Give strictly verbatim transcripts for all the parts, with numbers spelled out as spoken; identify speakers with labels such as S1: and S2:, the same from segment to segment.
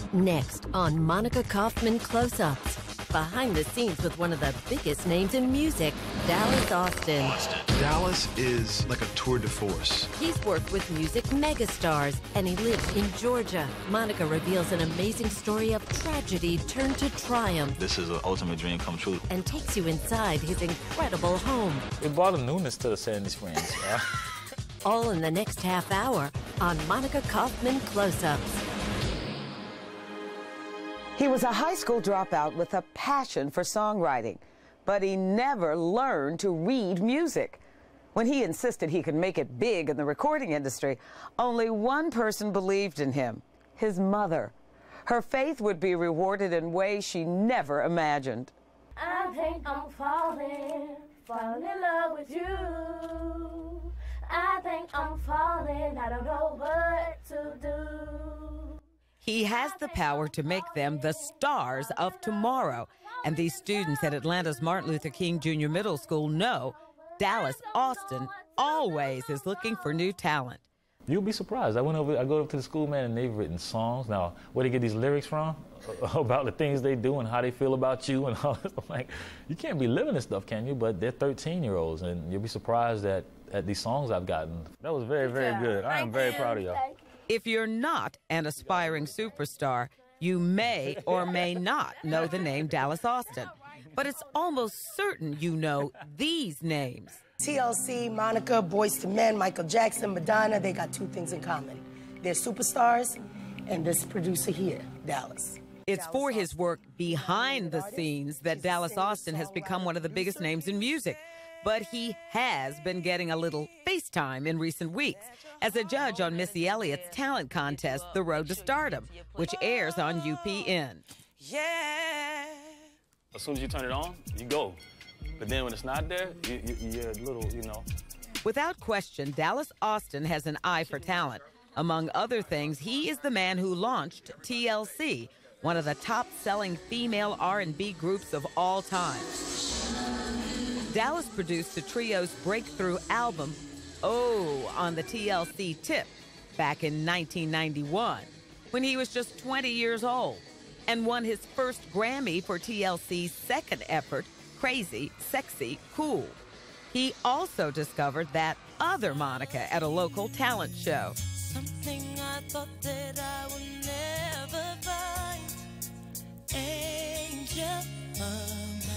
S1: Next on Monica Kaufman Close-Ups. Behind the scenes with one of the biggest names in music, Dallas Austin.
S2: Austin. Dallas is like a tour de force.
S1: He's worked with music megastars, and he lives in Georgia. Monica reveals an amazing story of tragedy turned to triumph.
S3: This is an ultimate dream come true.
S1: And takes you inside his incredible home.
S4: It brought a newness to the Sandy Springs. Yeah.
S1: All in the next half hour on Monica Kaufman Close-Ups.
S5: He was a high school dropout with a passion for songwriting, but he never learned to read music. When he insisted he could make it big in the recording industry, only one person believed in him, his mother. Her faith would be rewarded in ways she never imagined.
S6: I think I'm falling, falling in love with you. I think I'm falling, I don't know what to do.
S5: He has the power to make them the stars of tomorrow. And these students at Atlanta's Martin Luther King Junior Middle School know Dallas Austin always is looking for new talent.
S4: You'll be surprised. I went over, I go up to the school, man, and they've written songs. Now, where they get these lyrics from, about the things they do and how they feel about you and all this. I'm like, you can't be living this stuff, can you? But they're thirteen-year-olds, and you'll be surprised at, at these songs I've gotten. That was very, very good. I am very proud of y'all.
S5: If you're not an aspiring superstar, you may or may not know the name Dallas Austin. But it's almost certain you know these names.
S7: T L C, Monica, Boyz two Men, Michael Jackson, Madonna, they got two things in common. They're superstars, and this producer here, Dallas.
S5: It's for his work behind the scenes that Dallas Austin has become one of the biggest names in music. But he has been getting a little FaceTime in recent weeks as a judge on Missy Elliott's talent contest, The Road to Stardom, which airs on U P N.
S4: Yeah. As soon as you turn it on, you go. But then when it's not there, you, you, you're a little, you know.
S5: Without question, Dallas Austin has an eye for talent. Among other things, he is the man who launched T L C, one of the top-selling female R and B groups of all time. Dallas produced the trio's breakthrough album, Oh, on the T L C tip, back in nineteen ninety-one, when he was just twenty years old, and won his first Grammy for T L C's second effort, Crazy, Sexy, Cool. He also discovered that other Monica at a local talent show.
S8: Something I thought that I would never find, angel of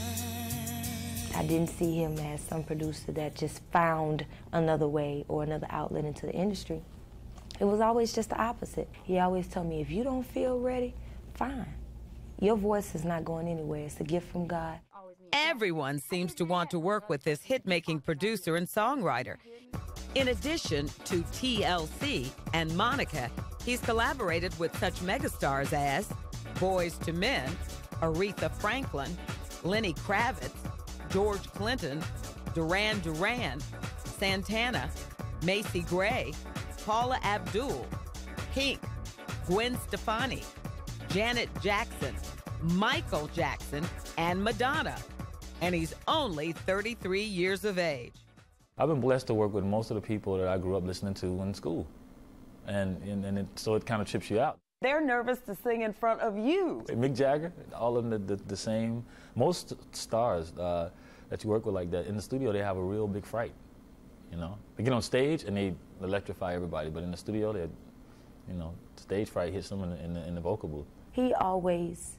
S8: mine.
S9: I didn't see him as some producer that just found another way or another outlet into the industry. It was always just the opposite. He always told me, if you don't feel ready, fine. Your voice is not going anywhere. It's a gift from God.
S5: Everyone seems to want to work with this hit-making producer and songwriter. In addition to T L C and Monica, he's collaborated with such megastars as Boyz two Men, Aretha Franklin, Lenny Kravitz, George Clinton, Duran Duran, Santana, Macy Gray, Paula Abdul, Pink, Gwen Stefani, Janet Jackson, Michael Jackson, and Madonna. And he's only thirty-three years of age.
S4: I've been blessed to work with most of the people that I grew up listening to in school. And, and, and it, so it kind of trips you out.
S5: They're nervous to sing in front of you.
S4: Mick Jagger, all of them the, the, the same. Most stars uh, that you work with like that, in the studio they have a real big fright, you know? They get on stage and they electrify everybody, but in the studio, they, you know, stage fright hits them in the, in the, in the vocal booth.
S9: He always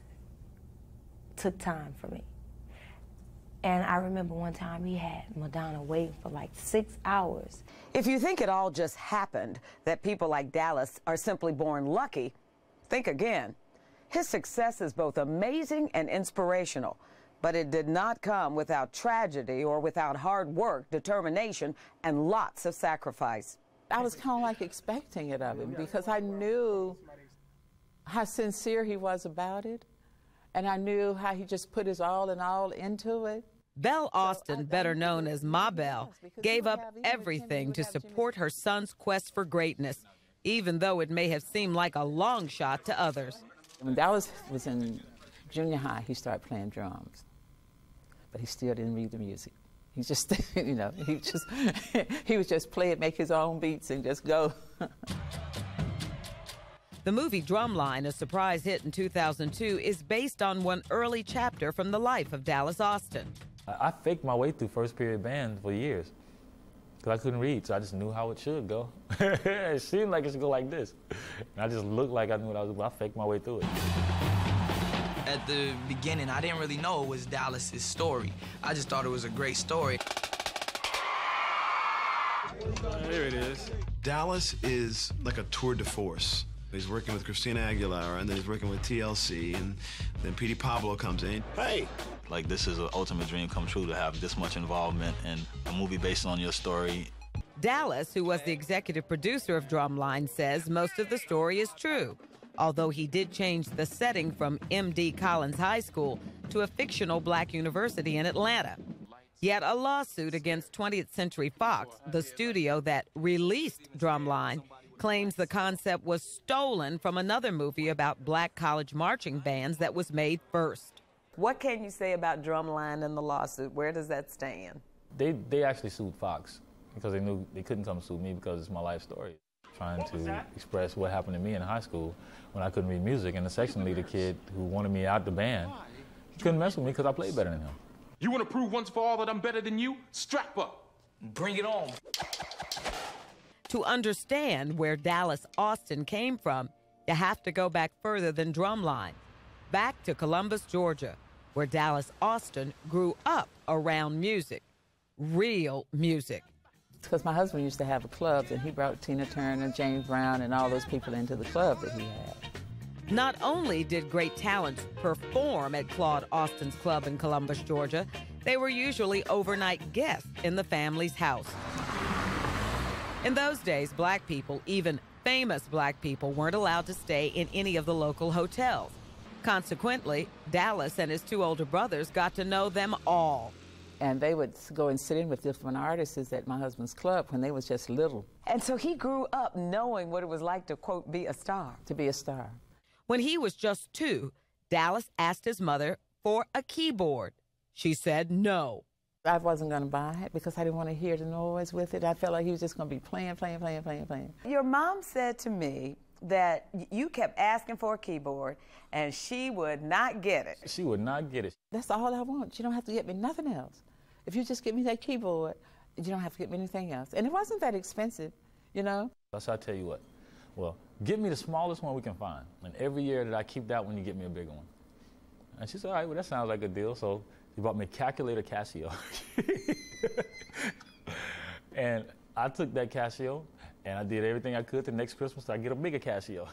S9: took time for me. And I remember one time he had Madonna waiting for like six hours.
S5: If you think it all just happened, that people like Dallas are simply born lucky, think again. His success is both amazing and inspirational, but it did not come without tragedy or without hard work, determination, and lots of sacrifice.
S10: I was kind of like expecting it of him because I knew how sincere he was about it, and I knew how he just put his all and all into it.
S5: Belle Austin, better known as Ma Belle, gave up everything to support her son's quest for greatness, even though it may have seemed like a long shot to others.
S10: When Dallas was in junior high, he started playing drums, but he still didn't read the music. He just, you know, he just, he would just play it, make his own beats, and just go.
S5: The movie Drumline, a surprise hit in two thousand two, is based on one early chapter from the life of Dallas Austin.
S4: I, I faked my way through first period band for years because I couldn't read, so I just knew how it should go. It seemed like it should go like this. And I just looked like I knew what I was doing. I faked my way through it.
S3: At the beginning, I didn't really know it was Dallas's story. I just thought it was a great story.
S2: Here it is. Dallas is like a tour de force. He's working with Christina Aguilera, and then he's working with T L C, and then Petey Pablo comes in. Hey!
S11: Like, this is an ultimate dream come true to have this much involvement in a movie based on your story.
S5: Dallas, who was the executive producer of Drumline, says most of the story is true, although he did change the setting from M D Collins High School to a fictional black university in Atlanta. Yet a lawsuit against twentieth Century Fox, the studio that released Drumline, claims the concept was stolen from another movie about black college marching bands that was made first.
S12: What can you say about Drumline and the lawsuit? Where does that stand?
S4: They, they actually sued Fox because they knew they couldn't come sue me because it's my life story. Trying to express what happened to me in high school when I couldn't read music, and the section leader kid who wanted me out the band, he couldn't mess with me because I played better than him.
S13: You want to prove once for all that I'm better than you? Strap up.
S3: Bring it on.
S5: To understand where Dallas Austin came from, you have to go back further than Drumline, back to Columbus, Georgia, where Dallas Austin grew up around music, real music.
S10: Because my husband used to have a club, and he brought Tina Turner, James Brown, and all those people into the club that he had.
S5: Not only did great talents perform at Claude Austin's club in Columbus, Georgia, they were usually overnight guests in the family's house. In those days, black people, even famous black people, weren't allowed to stay in any of the local hotels. Consequently, Dallas and his two older brothers got to know them all.
S10: And they would go and sit in with different artists at my husband's club when they was just little.
S12: And so he grew up knowing what it was like to, quote, be a star.
S10: To be a star.
S5: When he was just two, Dallas asked his mother for a keyboard. She said no.
S10: I wasn't going to buy it because I didn't want to hear the noise with it. I felt like he was just going to be playing, playing, playing, playing, playing.
S12: Your mom said to me that you kept asking for a keyboard and she would not get it.
S4: She would not get it.
S10: That's all I want. You don't have to get me nothing else. If you just get me that keyboard, you don't have to get me anything else. And it wasn't that expensive, you know?
S4: So I tell you what, well, get me the smallest one we can find. And every year that I keep that one, you get me a bigger one. And she said, all right, well, that sounds like a deal. So she bought me a calculator Casio. And I took that Casio, and I did everything I could the next Christmas to get a bigger Casio.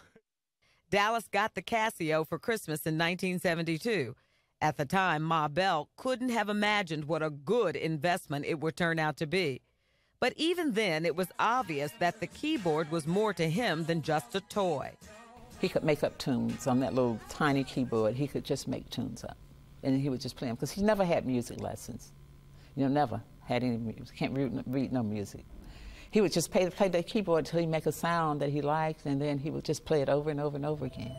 S5: Dallas got the Casio for Christmas in nineteen seventy-two. At the time, Ma Bell couldn't have imagined what a good investment it would turn out to be. But even then, it was obvious that the keyboard was more to him than just a toy.
S10: He could make up tunes on that little tiny keyboard. He could just make tunes up, and he would just play them, because he never had music lessons. You know, never had any music. Can't read, read no music. He would just play, play that keyboard until he make a sound that he liked, and then he would just play it over and over and over again.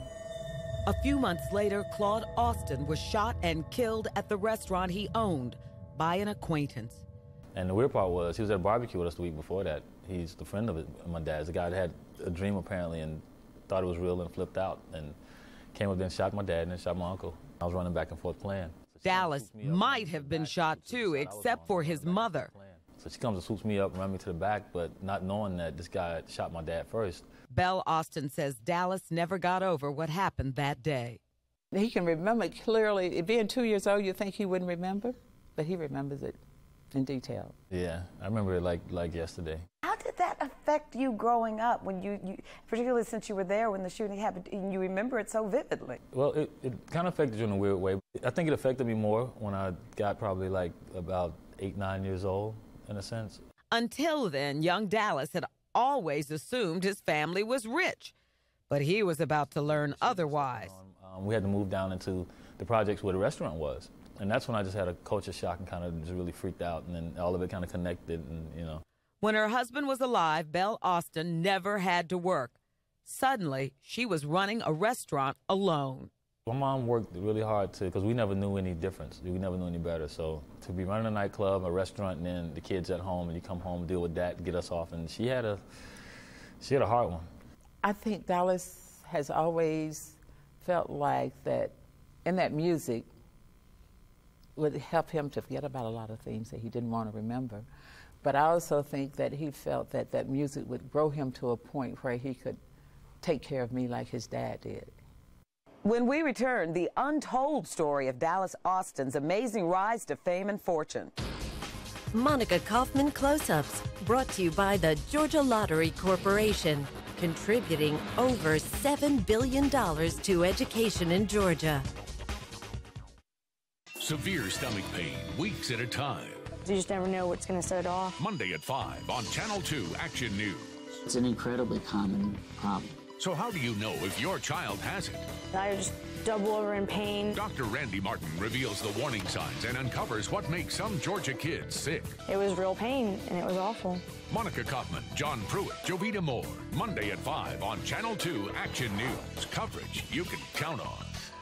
S5: A few months later, Claude Austin was shot and killed at the restaurant he owned by an acquaintance.
S4: And the weird part was, he was at a barbecue with us the week before that. He's the friend of it, my dad's. The guy that had a dream, apparently, and thought it was real and flipped out, and came up there and shot my dad and then shot my uncle. I was running back and forth playing. So
S5: Dallas might have been shot too, except for his mother.
S4: So she comes and swoops me up and runs me to the back, but not knowing that this guy shot my dad first.
S5: Belle Austin says Dallas never got over what happened that day.
S10: He can remember it clearly. Being two years old, you think he wouldn't remember, but he remembers it in detail.
S4: Yeah, I remember it like, like yesterday.
S12: How did that affect you growing up, when you, you, particularly since you were there when the shooting happened, and you remember it so vividly?
S4: Well, it, it kind of affected you in a weird way. I think it affected me more when I got probably like about eight, nine years old, in a sense.
S5: Until then, young Dallas had always assumed his family was rich, but he was about to learn otherwise.
S4: Um, we had to move down into the projects where the restaurant was. And that's when I just had a culture shock and kind of just really freaked out, and then all of it kind of connected, and you know.
S5: When her husband was alive, Belle Austin never had to work. Suddenly, she was running a restaurant alone.
S4: My mom worked really hard to, because we never knew any difference. We never knew any better. So to be running a nightclub, a restaurant, and then the kids at home, and you come home and deal with that, get us off. And she had a, she had a hard one.
S10: I think Dallas has always felt like that in that music would help him to forget about a lot of things that he didn't want to remember. But I also think that he felt that that music would grow him to a point where he could take care of me like his dad did.
S12: When we return, the untold story of Dallas Austin's amazing rise to fame and fortune.
S1: Monica Kaufman Close-Ups, brought to you by the Georgia Lottery Corporation, contributing over seven billion dollars to education in Georgia.
S14: Severe stomach pain, weeks at a time.
S15: You just never know what's going to set it off.
S14: Monday at five on Channel two Action News.
S16: It's an incredibly common problem.
S14: So how do you know if your child has it?
S15: I just double over in pain.
S14: Doctor Randy Martin reveals the warning signs and uncovers what makes some Georgia kids sick.
S15: It was real pain, and it was awful.
S14: Monica Kaufman, John Pruitt, Jovita Moore. Monday at five on Channel two Action News. Coverage you can count on.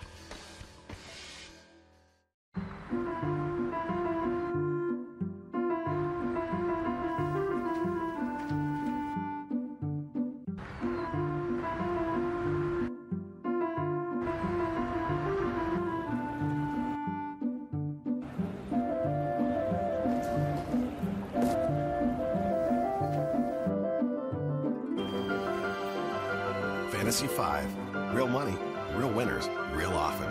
S17: Fantasy five. Real money, real winners, real often.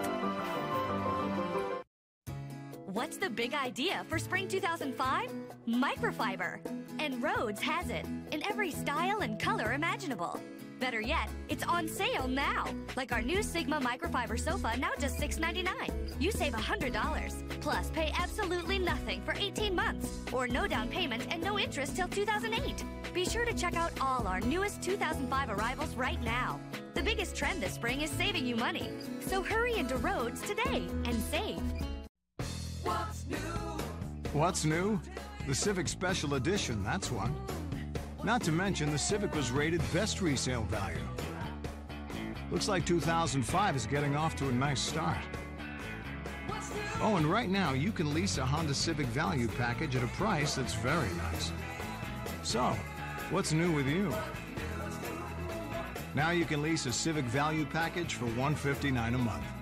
S18: What's the big idea for spring two thousand five? Microfiber. And Rhodes has it in every style and color imaginable. Better yet, it's on sale now. Like our new Sigma microfiber sofa, now just six ninety-nine. You save one hundred dollars. Plus, pay absolutely nothing for eighteen months. Or no down payment and no interest till two thousand eight. Be sure to check out all our newest two thousand five arrivals right now. The biggest trend this spring is saving you money. So hurry into Rhodes today and save.
S19: What's new? What's new? The Civic Special Edition, that's one. Not to mention, the Civic was rated best resale value. Looks like two thousand five is getting off to a nice start. Oh, and right now, you can lease a Honda Civic Value Package at a price that's very nice. So, what's new with you? Now you can lease a Civic Value Package for one hundred fifty-nine dollars a month.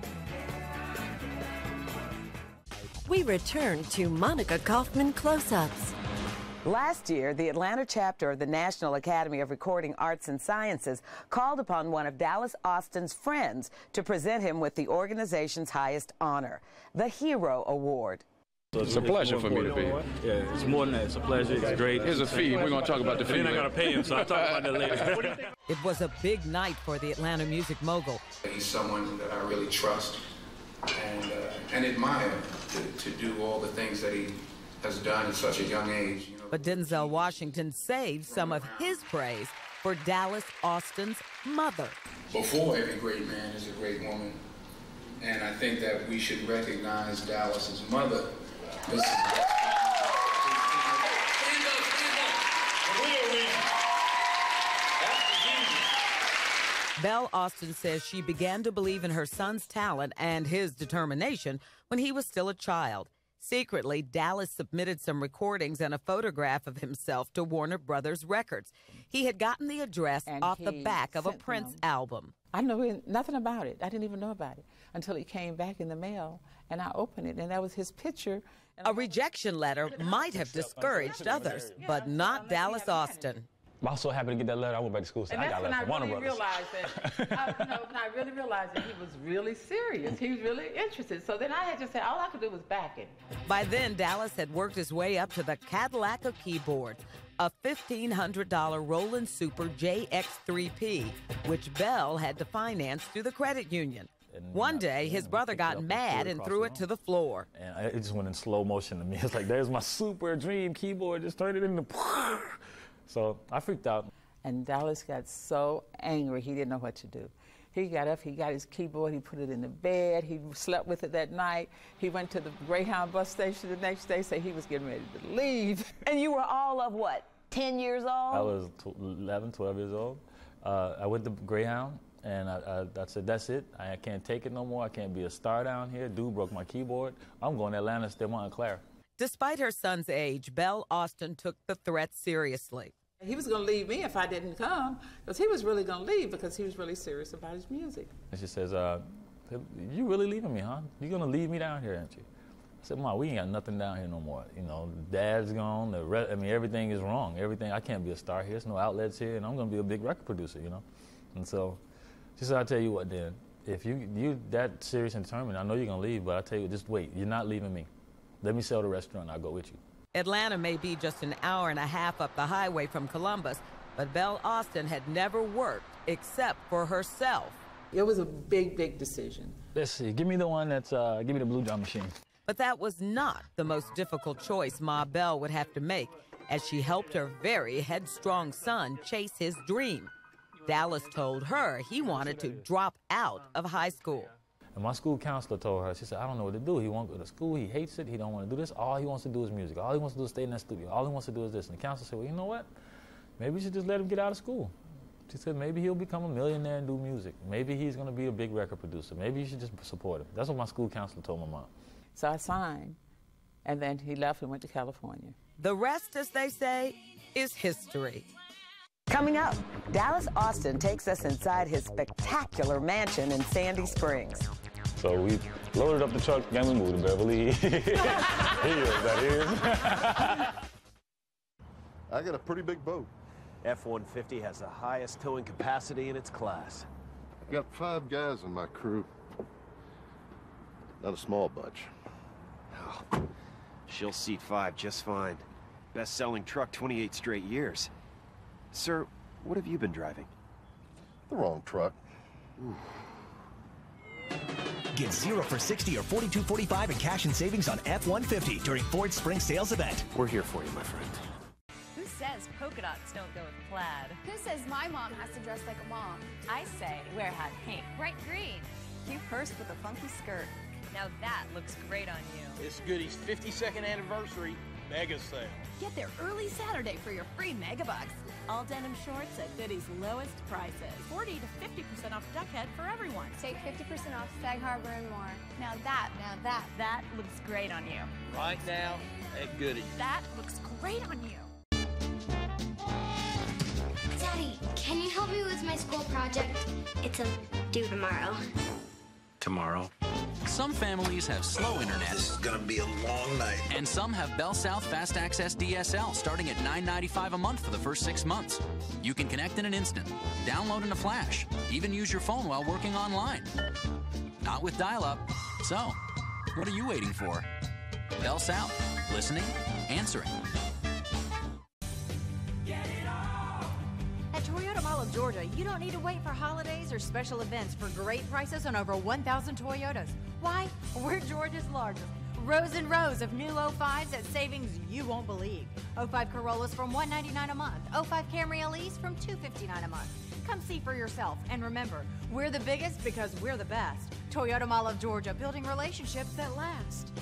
S1: We return to Monica Kaufman Close-Ups.
S12: Last year, the Atlanta chapter of the National Academy of Recording Arts and Sciences called upon one of Dallas Austin's friends to present him with the organization's highest honor, the Hero Award.
S20: So it's a pleasure for me to be here.
S4: Yeah, it's more than that. It's a pleasure. It's great.
S20: Here's a fee. We're going to talk about the fee.
S4: You're not going to pay him, so I'll talk about that later.
S5: It was a big night for the Atlanta music mogul.
S21: He's someone that I really trust and, uh, and admire to, to do all the things that he has done at such a young age. You know.
S5: But Denzel Washington saved some of his praise for Dallas Austin's mother.
S21: Before every great man is a great woman, and I think that we should recognize Dallas's mother. This is
S5: Belle Austin says she began to believe in her son's talent and his determination when he was still a child. Secretly, Dallas submitted some recordings and a photograph of himself to Warner Brothers Records. He had gotten the address
S10: And
S5: off the
S10: he
S5: back of a
S10: sent
S5: Prince
S10: them.
S5: album.
S10: I knew nothing about it. I didn't even know about it until it came back in the mail, and I opened it, and that was his picture.
S5: A rejection letter might have discouraged others, but not Dallas Austin.
S4: I'm so happy to get that letter. I went back to school. So
S10: And
S4: I
S10: that's
S4: got a
S10: when
S4: letter
S10: I
S4: from Warner
S10: really
S4: Brothers.
S10: realized that, I, you know, when I really realized that he was really serious. He was really interested. So then I had to say, all I could do was back him.
S5: By then, Dallas had worked his way up to the Cadillac of keyboards, a fifteen hundred dollar Roland Super J X three P, which Bell had to finance through the credit union. One day, his brother got mad and threw it to the floor.
S4: And I- it just went in slow motion to me. It's like, there's my super dream keyboard. Just turned it into. So I freaked out.
S10: And Dallas got so angry, he didn't know what to do. He got up, he got his keyboard, he put it in the bed, he slept with it that night. He went to the Greyhound bus station the next day, said he was getting ready to leave.
S12: And you were all of what, ten years old?
S4: I was eleven, twelve years old. Uh, I went to Greyhound, and I, I, I said, that's it. I can't take it no more. I can't be a star down here. Dude broke my keyboard. I'm going to Atlanta, stay Montclair.
S5: Despite her son's age, Belle Austin took the threat seriously.
S10: He was going to leave me if I didn't come, because he was really going to leave because he was really serious about his music.
S4: And she says, uh, you really leaving me, huh? You going to leave me down here, aren't you? I said, Mom, we ain't got nothing down here no more. You know, Dad's gone. The re I mean, everything is wrong. Everything. I can't be a star here. There's no outlets here, and I'm going to be a big record producer, you know? And so she said, I'll tell you what, then. If you you that serious and determined, I know you're going to leave, but I tell you, just wait. You're not leaving me. Let me sell the restaurant, and I'll go with you.
S5: Atlanta may be just an hour and a half up the highway from Columbus, but Belle Austin had never worked except for herself.
S10: It was a big, big decision.
S4: Let's see. Give me the one that's, uh, give me the blue drum machine.
S5: But that was not the most difficult choice Ma Belle would have to make as she helped her very headstrong son chase his dream. Dallas told her he wanted to drop out of high school.
S4: And my school counselor told her, she said, I don't know what to do. He won't go to school. He hates it. He don't want to do this. All he wants to do is music. All he wants to do is stay in that studio. All he wants to do is this. And the counselor said, well, you know what? Maybe you should just let him get out of school. She said, maybe he'll become a millionaire and do music. Maybe he's going to be a big record producer. Maybe you should just support him. That's what my school counselor told my mom.
S10: So I signed, and then he left and went to California.
S5: The rest, as they say, is history.
S12: Coming up, Dallas Austin takes us inside his spectacular mansion in Sandy Springs.
S4: So we loaded up the truck and we moved to Beverly Hills, that is.
S17: I got a pretty big boat.
S6: F one fifty has the highest towing capacity in its class.
S17: I've got five guys in my crew. Not a small bunch.
S6: Oh, she'll seat five just fine. Best-selling truck twenty-eight straight years. Sir, what have you been driving?
S17: The wrong truck.
S6: Ooh.
S22: Get zero for sixty or forty-two forty-five in cash and savings on F one fifty during Ford's spring sales event.
S6: We're here for you, my friend.
S23: Who says polka dots don't go with plaid?
S24: Who says my mom has to dress like a mom?
S23: I say wear hot pink, bright green, cute purse with a funky skirt. Now that looks great on you.
S25: It's Goody's fifty-second anniversary mega sale.
S23: Get there early Saturday for your free mega bucks. All denim shorts at Goody's lowest prices. forty to fifty percent off Duckhead for everyone.
S24: Take fifty percent off Sag Harbor and more. Now that, now that.
S23: That looks great on you.
S25: Right now at Goody's.
S23: That looks great on you.
S26: Daddy, can you help me with my school project? It's a due tomorrow.
S27: Tomorrow. Some families have slow internet.
S28: This is gonna be a long night.
S27: And some have Bell South Fast Access D S L starting at nine ninety-five a month for the first six months. You can connect in an instant, download in a flash, even use your phone while working online. Not with dial-up. So, what are you waiting for? Bell South. Listening, answering.
S29: At Toyota Mall of Georgia, you don't need to wait for holidays or special events for great prices on over one thousand Toyotas. Why? We're Georgia's largest. Rows and rows of new oh fives at savings you won't believe. oh five Corollas from one ninety-nine a month. oh five Camry L Es from two fifty-nine a month. Come see for yourself. And remember, we're the biggest because we're the best. Toyota Mall of Georgia, building relationships that last.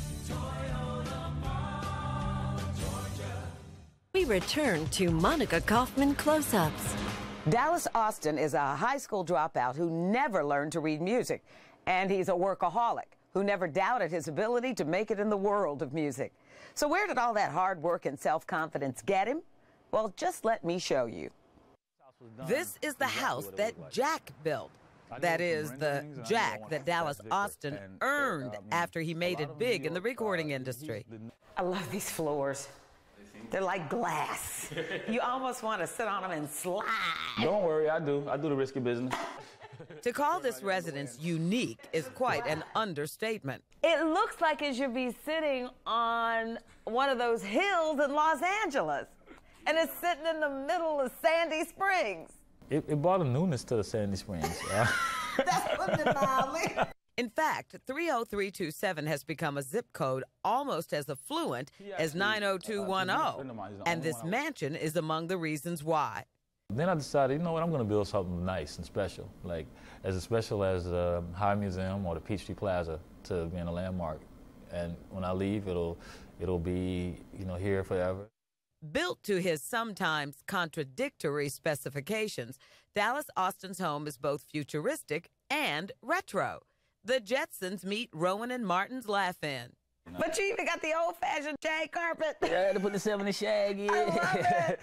S1: Toyota Mall of Georgia. We return to Monica Kaufman Close-Ups.
S12: Dallas Austin is a high school dropout who never learned to read music. And he's a workaholic who never doubted his ability to make it in the world of music. So where did all that hard work and self-confidence get him? Well, just let me show you.
S5: This is the house that Jack built. That is, the Jack that Dallas Austin earned after he made it big in the recording industry.
S12: I love these floors. They're like glass. You almost want to sit on them and slide.
S4: Don't worry, I do. I do the risky business.
S5: To call this residence unique is quite an understatement.
S12: It looks like it should be sitting on one of those hills in Los Angeles. And it's sitting in the middle of Sandy Springs.
S4: It, it brought a newness to the Sandy Springs.
S12: That's putting it mildly.
S5: In fact, three oh three two seven has become a zip code almost as affluent as nine oh two one oh, and this mansion is among the reasons why.
S4: Then I decided, you know what, I'm going to build something nice and special, like as special as the High Museum or the Peachtree Plaza to being a landmark. And when I leave, it'll, it'll be, you know, here forever.
S5: Built to his sometimes contradictory specifications, Dallas Austin's home is both futuristic and retro. The Jetsons meet Rowan and Martin's Laugh-In.
S12: But you even got the old-fashioned shag carpet.
S4: Yeah, I had to put the seventy shag in.
S12: I love it.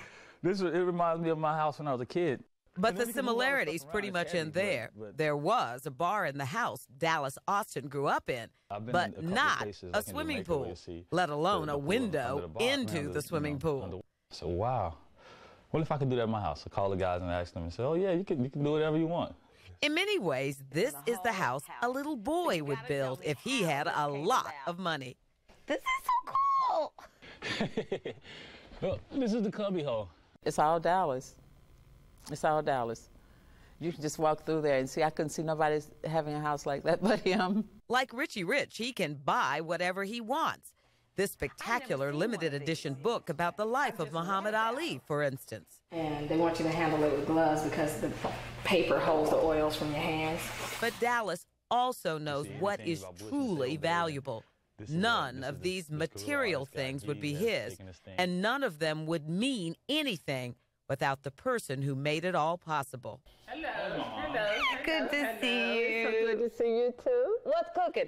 S4: This it reminds me of my house when I was a kid.
S5: But the similarities pretty much end there. There was a bar in the house Dallas Austin grew up in, but not a swimming pool, let alone a window into the swimming pool.
S4: So, wow. What if I could do that at my house? I call the guys and ask them and say, oh, yeah, you can, you can do whatever you want.
S5: In many ways, this is the house a little boy would build if he had a lot of money.
S12: This is so cool.
S4: Well, this is the cubby hole.
S10: It's all Dallas. It's all Dallas. You can just walk through there and see. I couldn't see nobody having a house like that but him.
S5: Like Richie Rich, he can buy whatever he wants. This spectacular limited edition book about the life of Muhammad Ali, for instance.
S2: And they want you to handle it with gloves because the paper holds the oils from your hands.
S5: But Dallas also knows what is truly valuable. None of these material things would be his, and none of them would mean anything without the person who made it all possible.
S2: Hello. Hello.
S12: Good to
S2: Hello.
S12: see you.
S2: So good to see you too.
S12: What's cooking?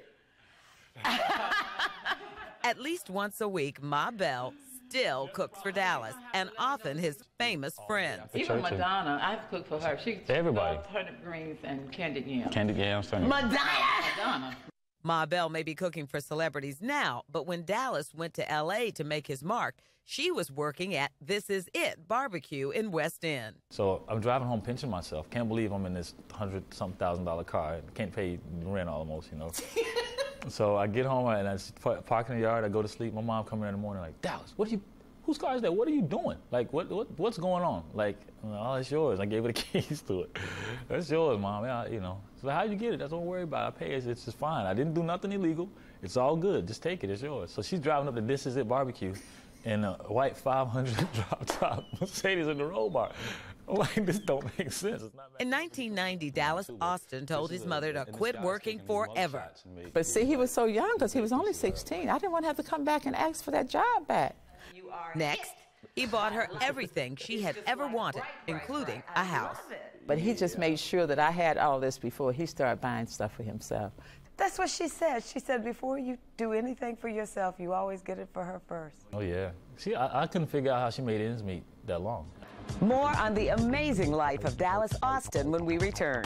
S5: At least once a week, Ma Bell still cooks for Dallas, and often his famous friends.
S10: Even Madonna, I've cooked for her. She
S4: Everybody.
S10: loved turnip greens and candied yams.
S4: Candied yams, turnip.
S12: Madonna!
S10: Madonna.
S5: Ma Bell may be cooking for celebrities now, but when Dallas went to L A to make his mark, she was working at This Is It Barbecue in West End.
S4: So I'm driving home pinching myself. Can't believe I'm in this hundred-something thousand dollar car. Can't pay rent almost, you know. So I get home and I park in the yard. I go to sleep. My mom comes in in the morning like, Dallas, what are you, whose car is that? What are you doing? Like, what, what what's going on? Like, oh, it's yours. I gave her the keys to it. That's yours, Mom. Yeah, you know. So how you get it? That's don't worry about it. I pay it. It's just fine. I didn't do nothing illegal. It's all good. Just take it. It's yours. So she's driving up to This Is It Barbecue in a white five hundred drop top Mercedes in the roll bar. I'm like, this don't make sense. It's not
S5: in nineteen ninety, Dallas Austin told his mother to quit working forever.
S10: But see, he was so young because he was only sixteen. I didn't want to have to come back and ask for that job back.
S5: Next, he bought her everything she had ever wanted, including a house.
S10: But he just made sure that I had all this before he started buying stuff for himself.
S12: That's what she said. She said before you do anything for yourself, you always get it for her first.
S4: Oh, yeah. See, I, I couldn't figure out how she made ends meet that long.
S12: More on the amazing life of Dallas Austin when we return.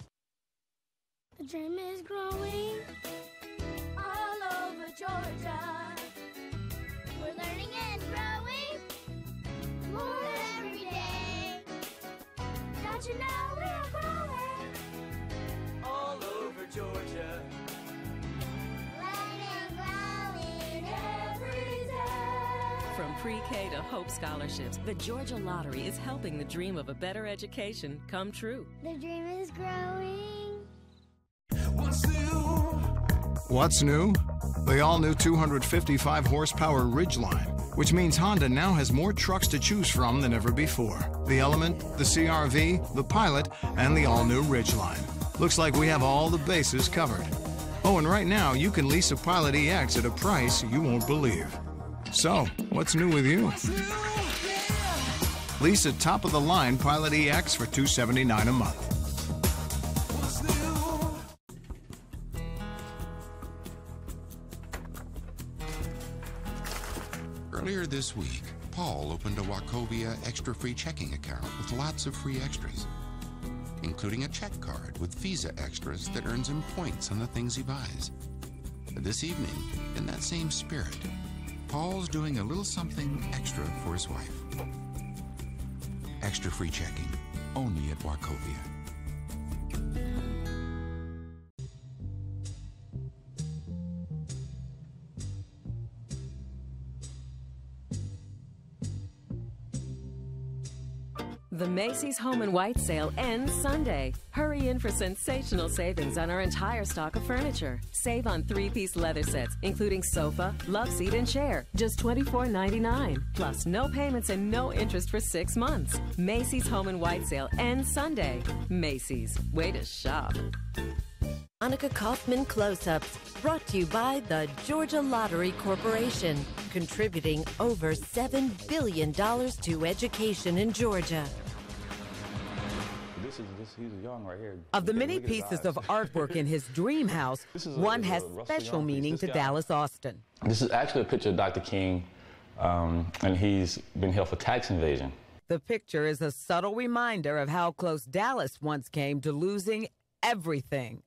S26: The dream is growing all over Georgia. We're learning and growing more every day. Don't you know we're growing
S3: all over Georgia?
S26: Learning and growing every day.
S7: From pre-K to Hope Scholarships, the Georgia Lottery is helping the dream of a better education come true.
S26: The dream is growing.
S19: What's new? What's new? The all-new two hundred fifty-five horsepower Ridgeline, which means Honda now has more trucks to choose from than ever before. The Element, the C R V, the Pilot, and the all-new Ridgeline. Looks like we have all the bases covered. Oh, and right now, you can lease a Pilot E X at a price you won't believe. So, what's new with you? Lease a top-of-the-line Pilot E X for two hundred seventy-nine dollars a month.
S8: Earlier this week, Paul opened a Wachovia extra free checking account with lots of free extras, including a check card with Visa extras that earns him points on the things he buys. This evening, in that same spirit, Paul's doing a little something extra for his wife. Extra free checking, only at Wachovia.
S7: The Macy's Home and White Sale ends Sunday. Hurry in for sensational savings on our entire stock of furniture. Save on three-piece leather sets, including sofa, love seat, and chair, just twenty-four ninety-nine. Plus no payments and no interest for six months. Macy's Home and White Sale ends Sunday. Macy's, way to shop.
S1: Monica Kaufman Close-Ups, brought to you by the Georgia Lottery Corporation, contributing over seven billion dollars to education in Georgia.
S4: This is, this, he's young right here.
S5: Of the many pieces of artwork in his dream house, one has special meaning to Dallas Austin.
S4: This is actually a picture of Doctor King, um, and he's been held for tax invasion.
S5: The picture is a subtle reminder of how close Dallas once came to losing everything.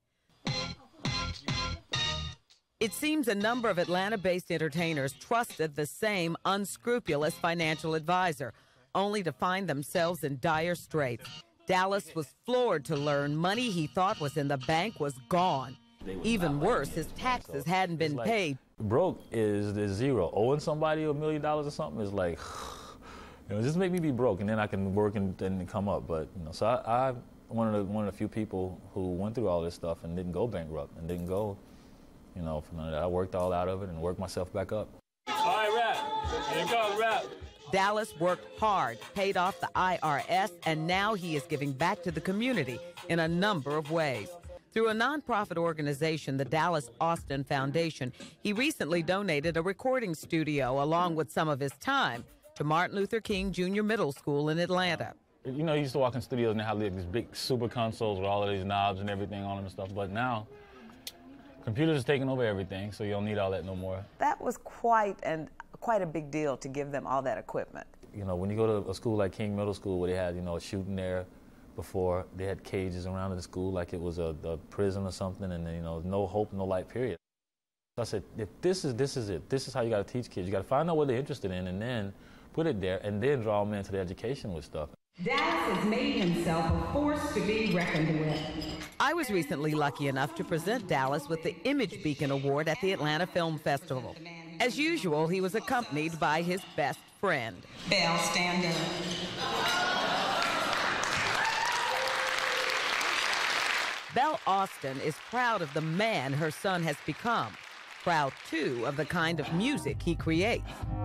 S5: It seems a number of Atlanta-based entertainers trusted the same unscrupulous financial advisor, only to find themselves in dire straits. Dallas was floored to learn money he thought was in the bank was gone. Even worse, his taxes hadn't been
S4: like,
S5: paid.
S4: Broke is the zero. Owing somebody a million dollars or something is like, you know, just make me be broke and then I can work and then come up. But, you know, so I, I'm one of the one of the few people who went through all this stuff and didn't go bankrupt and didn't go, you know, for none of that. I worked all out of it and worked myself back up.
S3: All right, rap. Here goes rap.
S5: Dallas worked hard, paid off the I R S, and now he is giving back to the community in a number of ways. Through a nonprofit organization, the Dallas Austin Foundation, he recently donated a recording studio along with some of his time to Martin Luther King Junior Middle School in Atlanta.
S4: You know, you used to walk in studios and they have these big super consoles with all of these knobs and everything on them and stuff, but now computers are taking over everything, so you don't need all that no more.
S12: That was quite and quite a big deal to give them all that equipment.
S4: You know, when you go to a school like King Middle School where they had, you know, a shooting there before, they had cages around the school like it was a, a prison or something, and, you know, no hope, no light, period. So I said, if this is, this is it, this is how you got to teach kids. You got to find out what they're interested in and then put it there and then draw them into the education with stuff.
S9: Dallas has made himself a force to be reckoned with.
S5: I was recently lucky enough to present Dallas with the Image Beacon Award at the Atlanta Film Festival. As usual, he was accompanied by his best friend.
S9: Belle, stand up.
S5: Belle Austin is proud of the man her son has become. Proud, too, of the kind of music he creates.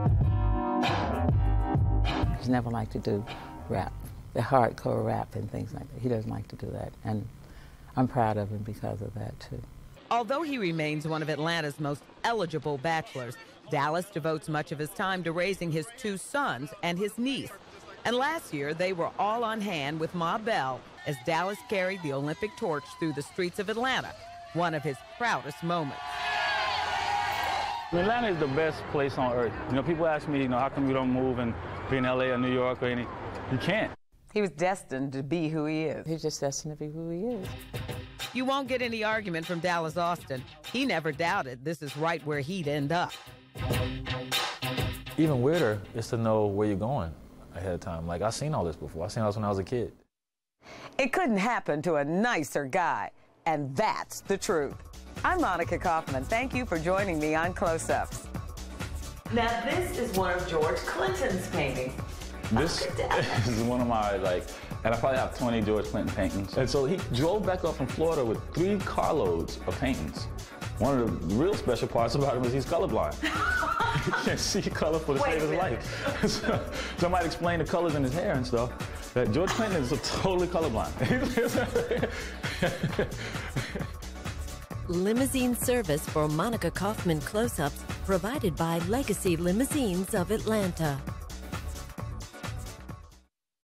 S10: He's never liked to do rap, the hardcore rap and things like that. He doesn't like to do that, and I'm proud of him because of that, too.
S5: Although he remains one of Atlanta's most eligible bachelors, Dallas devotes much of his time to raising his two sons and his niece. And last year, they were all on hand with Ma Belle as Dallas carried the Olympic torch through the streets of Atlanta, one of his proudest moments.
S4: Atlanta is the best place on earth. You know, people ask me, you know, how come you don't move and be in L A or New York or any? You can't.
S12: He was destined to be who he is.
S10: He's just destined to be who he is.
S5: You won't get any argument from Dallas Austin. He never doubted this is right where he'd end up.
S4: Even weirder is to know where you're going ahead of time. Like, I've seen all this before. I've seen all this when I was a kid.
S12: It couldn't happen to a nicer guy, and that's the truth. I'm Monica Kaufman. Thank you for joining me on Close-Ups. Now, this is one of George Clinton's paintings.
S11: This is one of my, like, and I probably have twenty George Clinton paintings. And so he drove back up from Florida with three carloads of paintings. One of the real special parts about him is he's colorblind. He can't see color for the sake of his life. So, somebody explained the colors in his hair and stuff. That George Clinton is totally colorblind.
S1: Limousine service for Monica Kaufman close-ups provided by Legacy Limousines of Atlanta.